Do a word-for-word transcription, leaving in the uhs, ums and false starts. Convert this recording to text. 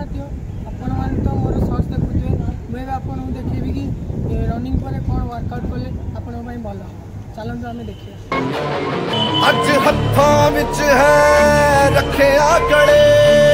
साथी आपण मैंने तो मोर सर्च देखुए मुझे आपको देखेबी कि रनिंग पर कौन वर्कआउट कले आपण भल चलते आम देखिए। अज हत्थों विच है रखे आकड़े